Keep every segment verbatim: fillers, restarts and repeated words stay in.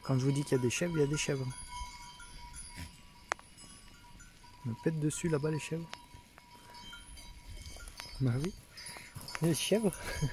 Quand je vous dis qu'il y a des chèvres, il y a des chèvres. On me pète dessus là-bas les chèvres. Bah oui, les chèvres.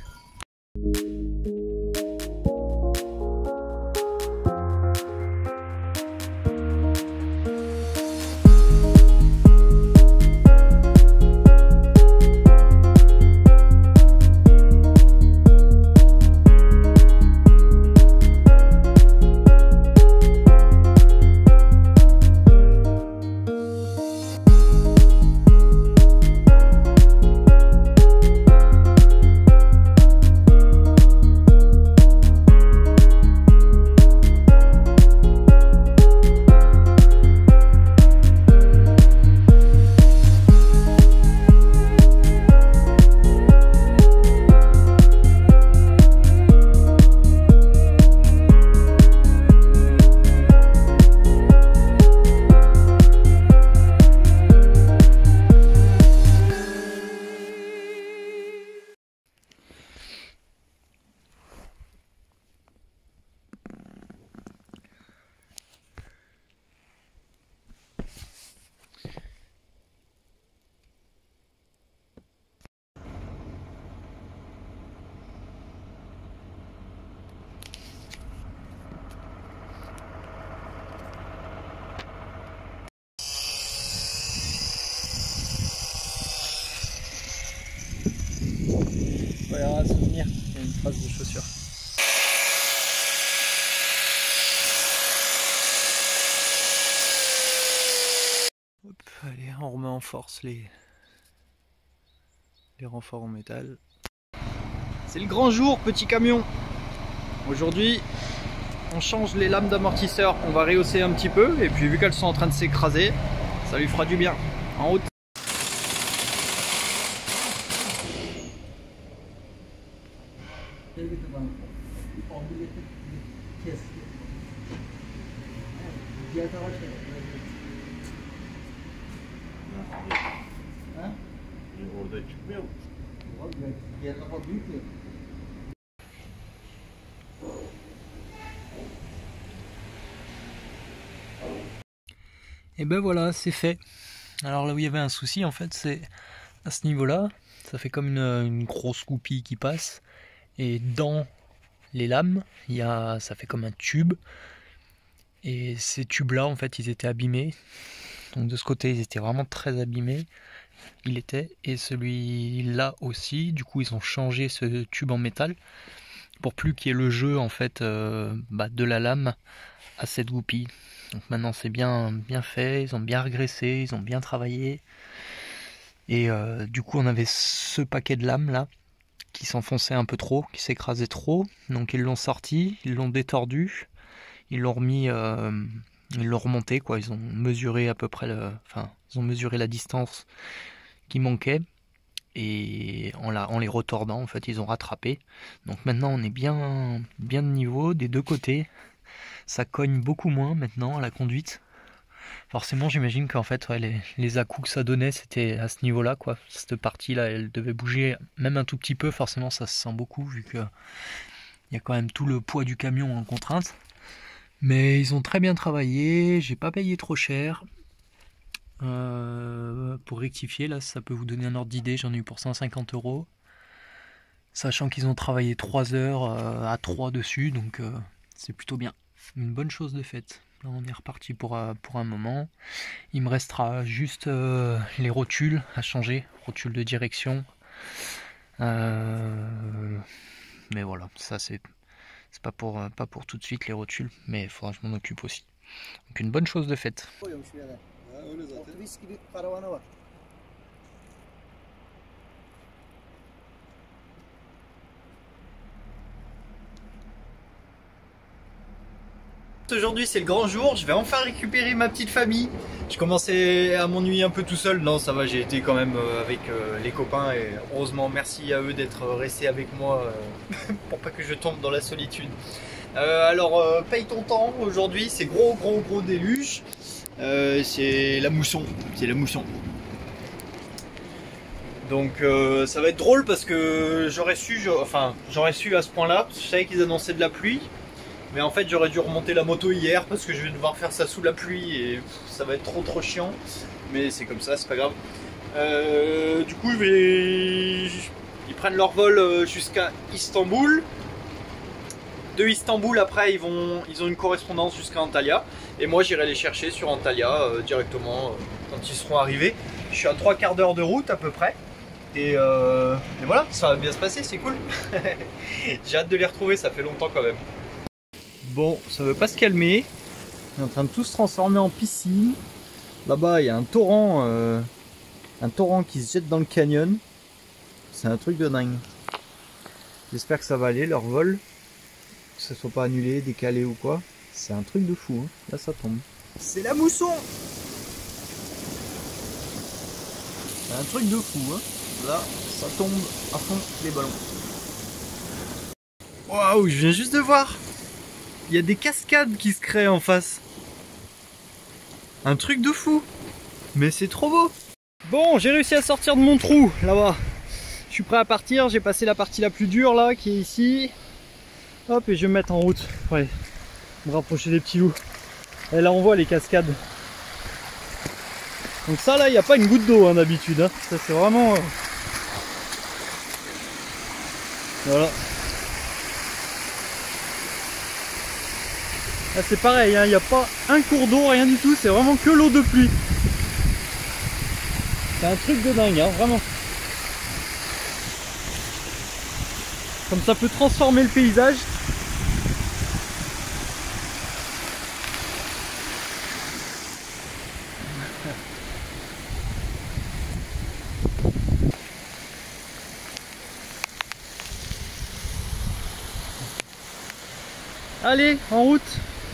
Voilà un souvenir, il y a une trace de chaussure. Hop, allez, on remet en force les, les renforts en métal. C'est le grand jour, petit camion. Aujourd'hui, on change les lames d'amortisseur, on va rehausser un petit peu, et puis vu qu'elles sont en train de s'écraser, ça lui fera du bien. En haut. Et ben voilà, c'est fait. Alors là où il y avait un souci, en fait, c'est à ce niveau-là, ça fait comme une, une grosse goupille qui passe, et dans les lames, il y a, ça fait comme un tube, et ces tubes-là, en fait, ils étaient abîmés. Donc de ce côté, ils étaient vraiment très abîmés. Il était, et celui-là aussi. Du coup, ils ont changé ce tube en métal pour plus qu'il y ait le jeu en fait euh, bah, de la lame à cette goupille. Donc maintenant, c'est bien, bien fait. Ils ont bien régressé, ils ont bien travaillé. Et euh, du coup, on avait ce paquet de lames là qui s'enfonçait un peu trop, qui s'écrasait trop. Donc ils l'ont sorti, ils l'ont détordu, ils l'ont remis. Euh, Ils l'ont remonté, quoi. Ils ont mesuré à peu près, le... enfin, ils ont mesuré la distance qui manquait, et en, la... en les retordant, en fait, ils ont rattrapé. Donc maintenant, on est bien, bien de niveau des deux côtés. Ça cogne beaucoup moins maintenant à la conduite. Forcément, j'imagine qu'en fait, ouais, les, les à-coups que ça donnait, c'était à ce niveau-là, quoi. Cette partie-là, elle devait bouger même un tout petit peu. Forcément, ça se sent beaucoup vu que il y a quand même tout le poids du camion en contrainte. Mais ils ont très bien travaillé, j'ai pas payé trop cher. Euh, pour rectifier, là, ça peut vous donner un ordre d'idée, j'en ai eu pour cent cinquante euros. Sachant qu'ils ont travaillé trois heures euh, à trois dessus, donc euh, c'est plutôt bien. Une bonne chose de faite. Là, on est reparti pour, euh, pour un moment. Il me restera juste euh, les rotules à changer, rotules de direction. Euh, mais voilà, ça c'est... C'est pas pour, pas pour tout de suite les rotules, mais il faudra que je m'en occupe aussi. Donc une bonne chose de faite. Aujourd'hui c'est le grand jour, je vais enfin récupérer ma petite famille. Je commençais à m'ennuyer un peu tout seul, non ça va, j'ai été quand même avec les copains et heureusement merci à eux d'être restés avec moi pour pas que je tombe dans la solitude. Euh, alors euh, paye ton temps, aujourd'hui c'est gros gros gros déluge, euh, c'est la mousson, c'est la mousson. Donc euh, ça va être drôle parce que j'aurais su, enfin j'aurais su à ce point là, je savais qu'ils annonçaient de la pluie. Mais en fait j'aurais dû remonter la moto hier parce que je vais devoir faire ça sous la pluie et ça va être trop trop chiant. Mais c'est comme ça, c'est pas grave. Euh, du coup je vais... ils prennent leur vol jusqu'à Istanbul. De Istanbul après ils, vont... ils ont une correspondance jusqu'à Antalya. Et moi j'irai les chercher sur Antalya euh, directement euh, quand ils seront arrivés. Je suis à trois quarts d'heure de route à peu près. Et, euh, et voilà, ça va bien se passer, c'est cool. J'ai hâte de les retrouver, ça fait longtemps quand même. Bon, ça veut pas se calmer. On est en train de tout se transformer en piscine. Là-bas, il y a un torrent, euh, un torrent qui se jette dans le canyon. C'est un truc de dingue. J'espère que ça va aller, leur vol. Que ça soit pas annulé, décalé ou quoi. C'est un truc de fou, hein. Là ça tombe. C'est la mousson. C'est un truc de fou, hein. Là, ça tombe à fond les ballons. Waouh, je viens juste de voir. Il y a des cascades qui se créent en face. Un truc de fou. Mais c'est trop beau. Bon, j'ai réussi à sortir de mon trou, là-bas. Je suis prêt à partir, j'ai passé la partie la plus dure, là, qui est ici. Hop, et je vais me mettre en route. Ouais, me rapprocher des petits loups. Et là, on voit les cascades. Donc ça, là, il n'y a pas une goutte d'eau, hein, d'habitude. Hein. Ça, c'est vraiment... Euh... Voilà. Là c'est pareil, hein, il n'y a pas un cours d'eau, rien du tout, c'est vraiment que l'eau de pluie. C'est un truc de dingue, hein, vraiment. Comme ça peut transformer le paysage. Allez, en route.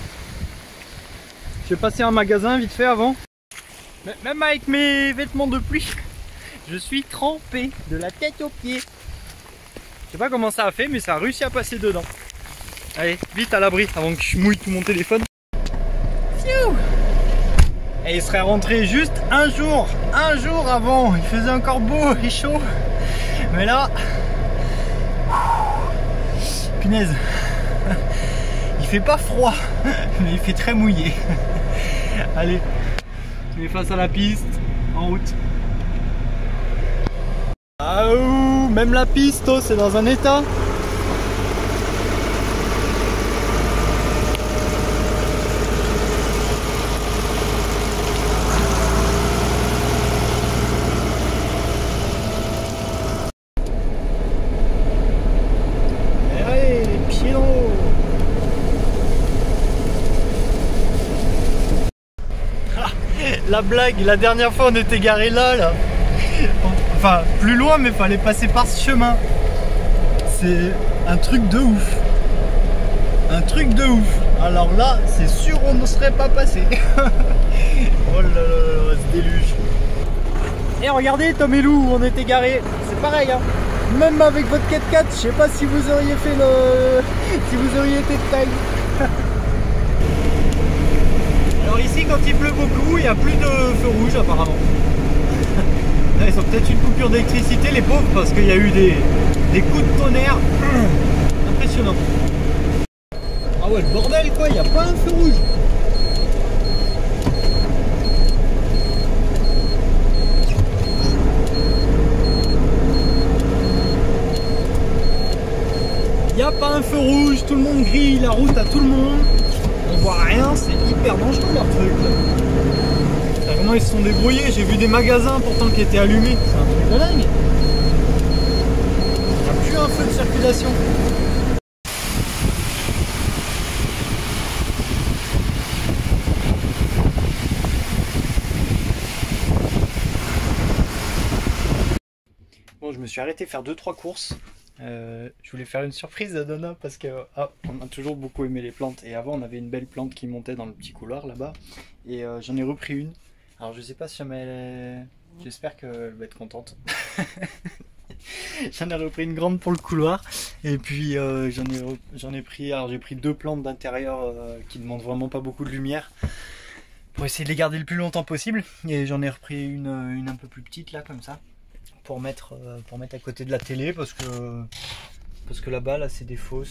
Je vais passer un magasin vite fait avant. Même avec mes vêtements de pluie, je suis trempé de la tête aux pieds. Je sais pas comment ça a fait, mais ça a réussi à passer dedans. Allez, vite à l'abri avant que je mouille tout mon téléphone. Pfiou. Et il serait rentré juste un jour, un jour avant. Il faisait encore beau et chaud. Mais là, punaise. Il fait pas froid, mais il fait très mouillé. Allez, je vais face à la piste, en route. Ah ouh, même la piste, oh, c'est dans un état. Et allez, les pieds dans l'eau. La blague, la dernière fois on était garé là, là. Enfin, plus loin, mais fallait passer par ce chemin. C'est un truc de ouf. Un truc de ouf. Alors là, c'est sûr on ne serait pas passé. Oh là là là, ce déluge. Et regardez, Tom et Lou, où on était garé. C'est pareil, hein. Même avec votre quatre quatre, je sais pas si vous auriez fait le... si vous auriez été de taille. Alors ici, quand il pleut beaucoup, il n'y a plus de feu rouge apparemment. Là, ils ont peut-être une coupure d'électricité, les pauvres, parce qu'il y a eu des, des coups de tonnerre impressionnants. Ah ouais, le bordel quoi, il n'y a pas un feu rouge. Il n'y a pas un feu rouge, tout le monde grille la route à tout le monde. On voit rien, c'est hyper dangereux leur truc là. Comment ils se sont débrouillés, j'ai vu des magasins pourtant qui étaient allumés, c'est un truc de dingue. Il n'y a plus un feu de circulation. Bon, je me suis arrêté faire deux trois courses. Euh, je voulais faire une surprise à Donna parce que ah, on a toujours beaucoup aimé les plantes et avant on avait une belle plante qui montait dans le petit couloir là-bas et euh, j'en ai repris une. Alors je sais pas si jamais elle... j'espère qu'elle va être contente. J'en ai repris une grande pour le couloir et puis euh, j'en ai re... j'en ai pris alors j'ai pris deux plantes d'intérieur euh, qui demandent vraiment pas beaucoup de lumière pour essayer de les garder le plus longtemps possible et j'en ai repris une, une un peu plus petite là comme ça. Pour mettre, euh, pour mettre à côté de la télé parce que parce que là-bas là c'est des fosses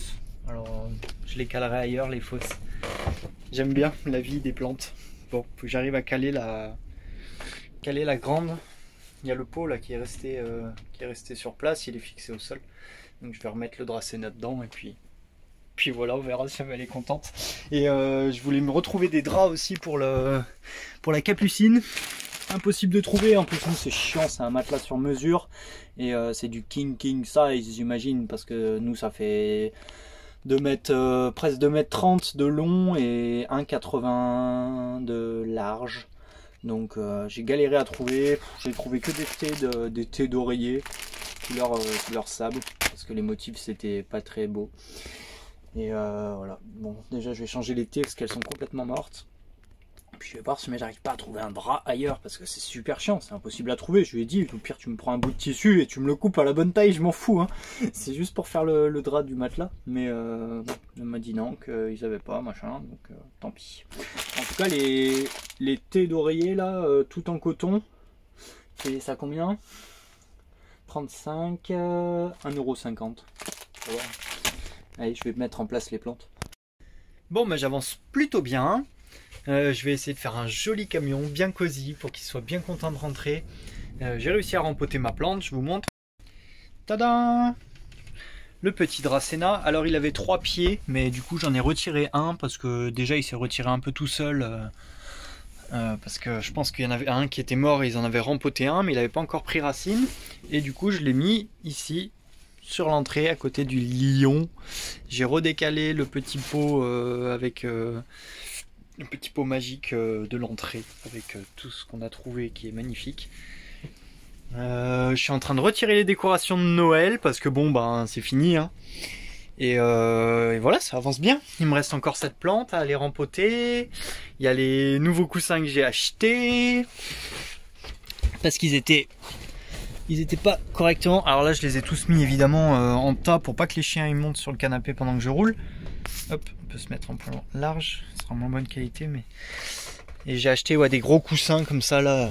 Alors je les calerai ailleurs, les fausses. J'aime bien la vie des plantes. Bon, faut que j'arrive à caler la, caler la grande. Il y a le pot là qui est resté, euh, qui est resté sur place, il est fixé au sol. Donc je vais remettre le Dracena dedans et puis, puis voilà, on verra si elle est contente. Et euh, je voulais me retrouver des draps aussi pour, le, pour la capucine. Impossible de trouver, en plus nous c'est chiant, c'est un matelas sur mesure. Et euh, c'est du king king size j'imagine, parce que nous ça fait deux mètres, euh, presque deux mètres trente de long et un mètre quatre-vingts de large. Donc euh, j'ai galéré à trouver, j'ai trouvé que des thés de, des thés d'oreiller, couleur, euh, couleur sable, parce que les motifs c'était pas très beau. Et euh, voilà, bon déjà je vais changer les thés parce qu'elles sont complètement mortes. Puis je vais voir si j'arrive pas à trouver un drap ailleurs, parce que c'est super chiant, c'est impossible à trouver. Je lui ai dit, au pire tu me prends un bout de tissu et tu me le coupes à la bonne taille, je m'en fous. Hein. C'est juste pour faire le, le drap du matelas. Mais euh, elle m'a dit non, qu'ils avaient pas, machin, donc euh, tant pis. En tout cas, les, les thés d'oreiller là, euh, tout en coton, c'est ça combien? trente-cinq, euh, un euro cinquante. Ouais. Allez, je vais mettre en place les plantes. Bon, mais j'avance plutôt bien. Euh, je vais essayer de faire un joli camion, bien cosy, pour qu'il soit bien content de rentrer. Euh, J'ai réussi à rempoter ma plante, je vous montre. Tada! Le petit Dracena. Alors il avait trois pieds, mais du coup j'en ai retiré un, parce que déjà il s'est retiré un peu tout seul. Euh, euh, parce que je pense qu'il y en avait un qui était mort, et ils en avaient rempoté un, mais il n'avait pas encore pris racine. Et du coup je l'ai mis ici, sur l'entrée, à côté du lion. J'ai redécalé le petit pot euh, avec... Euh, un petit pot magique de l'entrée avec tout ce qu'on a trouvé qui est magnifique. Euh, je suis en train de retirer les décorations de Noël parce que bon ben c'est fini hein. Et, euh, et voilà, ça avance bien. Il me reste encore cette plante à aller rempoter. Il y a les nouveaux coussins que j'ai achetés parce qu'ils étaient ils étaient pas correctement. Alors là je les ai tous mis évidemment euh, en tas pour pas que les chiens ils montent sur le canapé pendant que je roule. Hop, on peut se mettre un peu large, ce sera moins bonne qualité, mais... Et j'ai acheté ouais, des gros coussins comme ça, là.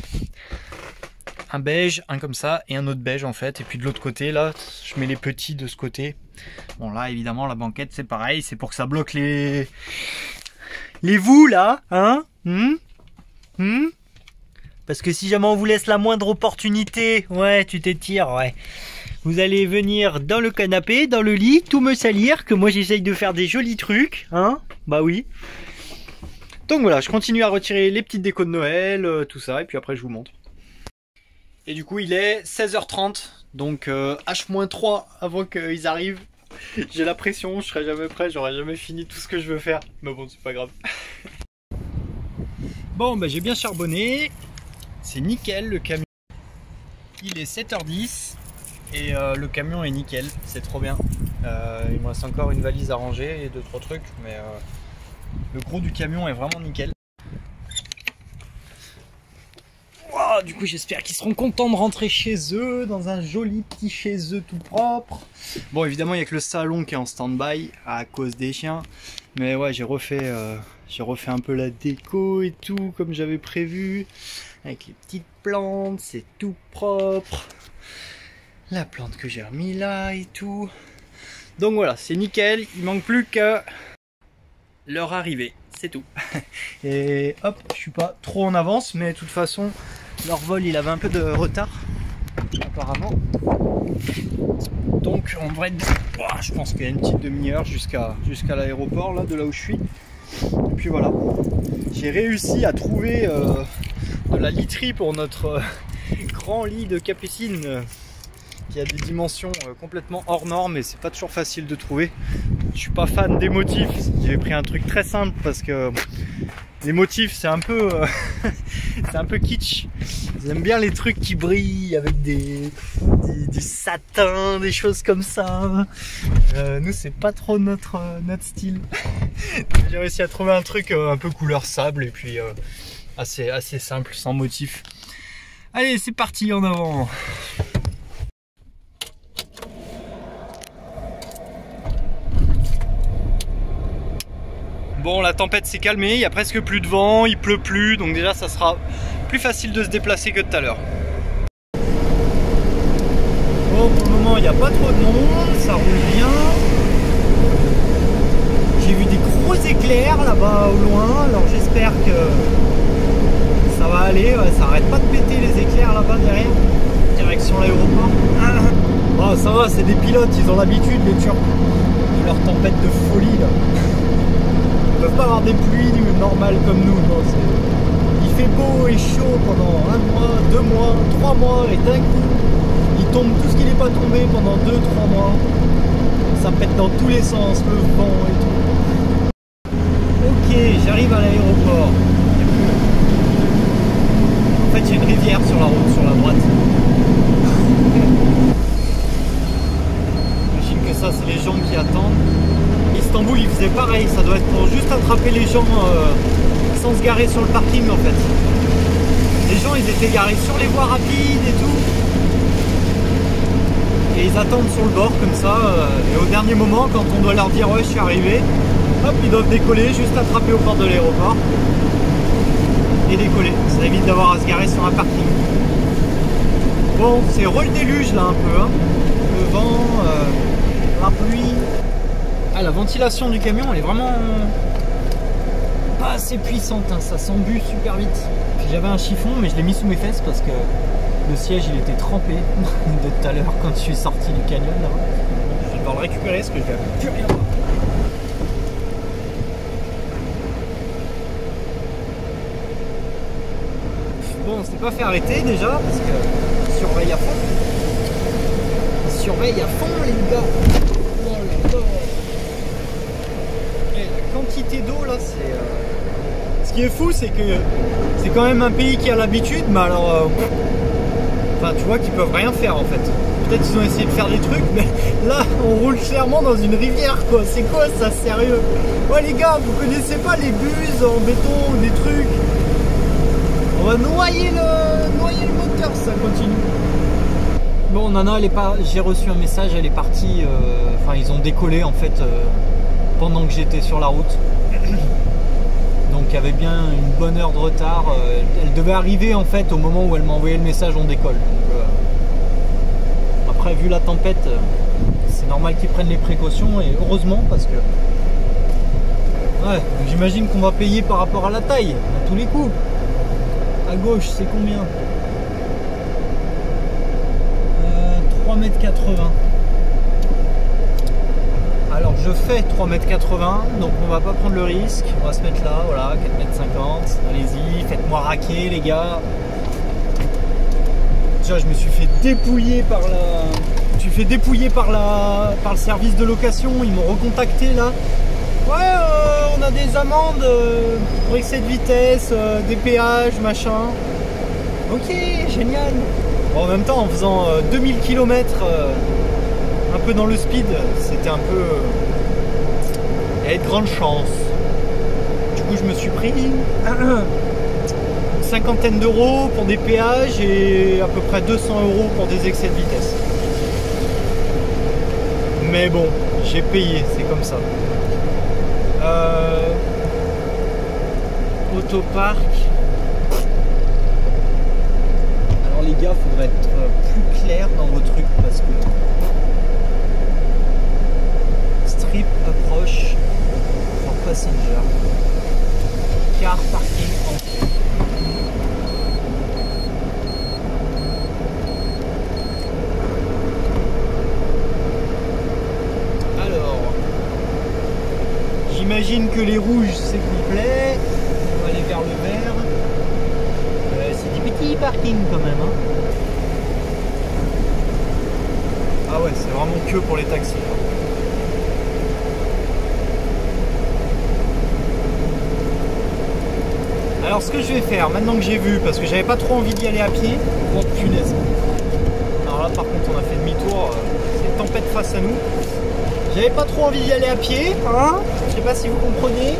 Un beige, un comme ça, et un autre beige en fait. Et puis de l'autre côté, là, je mets les petits de ce côté. Bon là, évidemment, la banquette, c'est pareil, c'est pour que ça bloque les... Les vous, là, hein hmm hmm Parce que si jamais on vous laisse la moindre opportunité, ouais, tu t'étires, ouais. Vous allez venir dans le canapé, dans le lit, tout me salir, que moi j'essaye de faire des jolis trucs, hein. Bah oui. Donc voilà, je continue à retirer les petites décos de Noël, euh, tout ça, et puis après je vous montre. Et du coup il est seize heures trente, donc euh, H trois avant qu'ils arrivent. J'ai la pression, je serai jamais prêt, j'aurai jamais fini tout ce que je veux faire. Mais bon, c'est pas grave. Bon, bah j'ai bien charbonné. C'est nickel le camion. Il est sept heures dix. Et euh, le camion est nickel, c'est trop bien. Euh, il me reste encore une valise à ranger et deux trois trucs, mais euh, le gros du camion est vraiment nickel. Wow, du coup j'espère qu'ils seront contents de rentrer chez eux, dans un joli petit chez eux tout propre. Bon évidemment il n'y a que le salon qui est en stand-by à cause des chiens. Mais ouais, j'ai refait, euh, j'ai refait un peu la déco et tout comme j'avais prévu. Avec les petites plantes, c'est tout propre. La plante que j'ai remis là et tout. Donc voilà, c'est nickel. Il manque plus que leur arrivée. C'est tout. Et hop, je suis pas trop en avance, mais de toute façon, leur vol il avait un peu de retard. Apparemment. Donc on devrait être... Oh, je pense qu'il y a une petite demi-heure jusqu'à jusqu'à l'aéroport là, de là où je suis. Et puis voilà. J'ai réussi à trouver euh, de la literie pour notre euh, grand lit de capucine. Euh, qui a des dimensions complètement hors normes et c'est pas toujours facile de trouver. Je suis pas fan des motifs, j'ai pris un truc très simple parce que les motifs c'est un peu euh, c'est un peu kitsch. J'aime bien les trucs qui brillent avec des, des, des satins, des choses comme ça. Euh, nous c'est pas trop notre, euh, notre style. J'ai réussi à trouver un truc euh, un peu couleur sable et puis euh, assez, assez simple, sans motif. Allez c'est parti, en avant. Bon, la tempête s'est calmée, il y a presque plus de vent, il pleut plus, donc déjà ça sera plus facile de se déplacer que tout à l'heure. Bon, pour le moment il n'y a pas trop de monde, ça roule bien. éclairs là-bas au loin, alors j'espère que ça va aller, ouais, ça arrête pas de péter les éclairs là-bas derrière, direction l'aéroport. Oh, ça va, c'est des pilotes, ils ont l'habitude les Turcs, de leur tempête de folie là. Ils peuvent pas avoir des pluies normales comme nous, non, il fait beau et chaud pendant un mois, deux mois, trois mois, et d'un coup, il tombe tout ce qui n'est pas tombé pendant deux, trois mois. Ça pète dans tous les sens, le vent et tout. Ok, j'arrive à l'aéroport. En fait, il y a une rivière sur la route, sur la droite. J'imagine que ça, c'est les gens qui attendent. Istanbul, il faisait pareil. Ça doit être pour juste attraper les gens euh, sans se garer sur le parking, en fait. Les gens, ils étaient garés sur les voies rapides et tout. Et ils attendent sur le bord comme ça, euh, et au dernier moment, quand on doit leur dire ouais je suis arrivé, hop, ils doivent décoller, juste attraper au port de l'aéroport et décoller. Ça évite d'avoir à se garer sur un parking. Bon, c'est rôle déluge là un peu, hein. Le vent, euh, la pluie. Ah, la ventilation du camion elle est vraiment pas assez puissante, hein. Ça s'embue super vite. J'avais un chiffon mais je l'ai mis sous mes fesses parce que le siège il était trempé de tout à l'heure quand je suis sorti du canyon là. Je vais devoir le récupérer parce que je vais plus rien voir. Bon, on s'est pas fait arrêter déjà parce que on surveille à fond. On surveille à fond les gars. Oh là là. Et la quantité d'eau là c'est... Euh... Ce qui est fou c'est que c'est quand même un pays qui a l'habitude, mais alors... Euh... Enfin, tu vois qu'ils peuvent rien faire en fait. Peut-être qu'ils ont essayé de faire des trucs, mais là, on roule clairement dans une rivière quoi. C'est quoi ça, sérieux? Ouais les gars, vous connaissez pas les buses en béton ou des trucs? On va noyer le, noyer le moteur si ça continue. Bon, Nana, elle est pas. J'ai reçu un message, elle est partie. Euh... Enfin, ils ont décollé en fait euh... pendant que j'étais sur la route. Donc il y avait bien une bonne heure de retard. Elle devait arriver en fait au moment où elle m'a envoyé le message on décolle. Donc, euh, après vu la tempête, c'est normal qu'ils prennent les précautions et heureusement parce que ouais, j'imagine qu'on va payer par rapport à la taille à tous les coups. À gauche c'est combien? euh, trois mètres quatre-vingts. Alors je fais trois mètres quatre-vingts, donc on va pas prendre le risque, on va se mettre là, voilà, quatre mètres cinquante, allez-y, faites-moi raquer les gars. Déjà je me suis fait dépouiller par la... Je me suis fait dépouiller par la... par le service de location, ils m'ont recontacté là. Ouais, euh, on a des amendes euh, pour excès de vitesse, euh, des péages, machin. Ok, génial. Bon, en même temps, en faisant euh, deux mille kilomètres... Euh, un peu dans le speed, c'était un peu... Il y avait de grandes chances. Du coup, je me suis pris une cinquantaine d'euros pour des péages et à peu près deux cents euros pour des excès de vitesse. Mais bon, j'ai payé, c'est comme ça. Euh... Autopark. Alors les gars, il faudrait être plus clair dans vos trucs parce que... Strip approche for passenger. Car parking entrée. Alors, j'imagine que les rouges c'est complet. On va aller vers le vert. Euh, c'est du petit parking quand même. Hein. Ah ouais, c'est vraiment que pour les taxis. Alors ce que je vais faire, maintenant que j'ai vu, parce que j'avais pas trop envie d'y aller à pied, oh punaise. Alors là par contre on a fait demi-tour, c'est tempête face à nous. J'avais pas trop envie d'y aller à pied, hein, je sais pas si vous comprenez.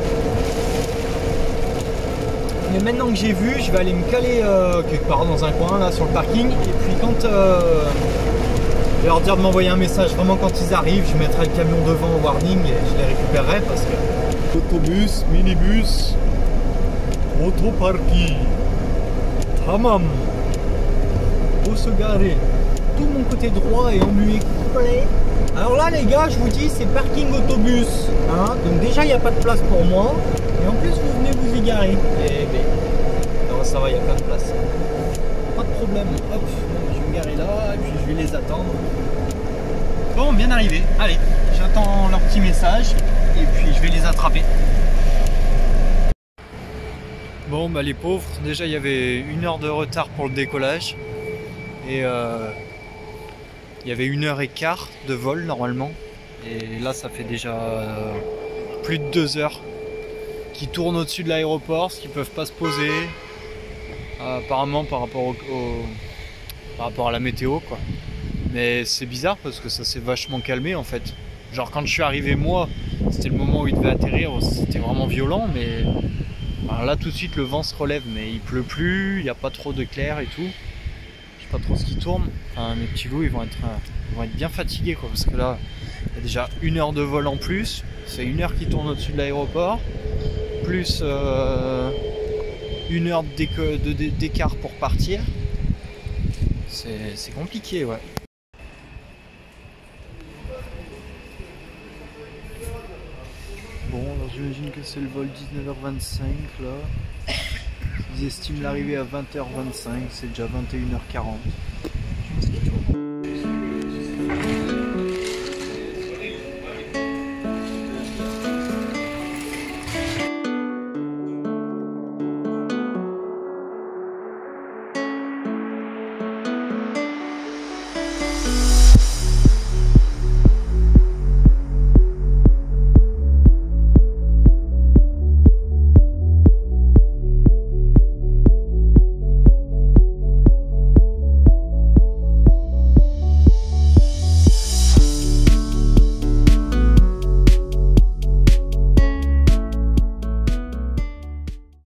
Mais maintenant que j'ai vu, je vais aller me caler euh, quelque part dans un coin là sur le parking. Et puis quand euh, je vais leur dire de m'envoyer un message, vraiment quand ils arrivent, je mettrai le camion devant au warning et je les récupérerai parce que... Autobus, minibus... Autoparking. Tamam. Faut se garer. Tout mon côté droit est emmué complet. Alors là les gars, je vous dis, c'est parking autobus, hein. Donc déjà il n'y a pas de place pour moi, et en plus vous venez vous égarer. Eh ben, non, ça va, il y a plein de place. Pas de problème. Hop, je vais me garer là, et puis je vais les attendre. Bon, bien arrivé. Allez, j'attends leur petit message, et puis je vais les attraper. Bon bah les pauvres, déjà il y avait une heure de retard pour le décollage et euh, il y avait une heure et quart de vol normalement et là ça fait déjà euh, plus de deux heures qu'ils tournent au-dessus de l'aéroport, ce qu'ils peuvent pas se poser euh, apparemment par rapport, au, au, par rapport à la météo quoi. Mais c'est bizarre parce que ça s'est vachement calmé en fait. Genre quand je suis arrivé moi, c'était le moment où il devait atterrir, c'était vraiment violent mais... Alors là tout de suite le vent se relève mais il pleut plus, il n'y a pas trop de clair et tout. Je sais pas trop ce qui tourne. Enfin, mes petits loups ils vont être, ils vont être bien fatigués quoi parce que là il y a déjà une heure de vol en plus. C'est une heure qui tourne au-dessus de l'aéroport. Plus euh, une heure d'écart pour partir. C'est compliqué ouais. Bon, alors j'imagine que c'est le vol dix-neuf heures vingt-cinq là. Ils estiment l'arrivée à vingt heures vingt-cinq, c'est déjà vingt et une heures quarante. Je pense qu'il tourne.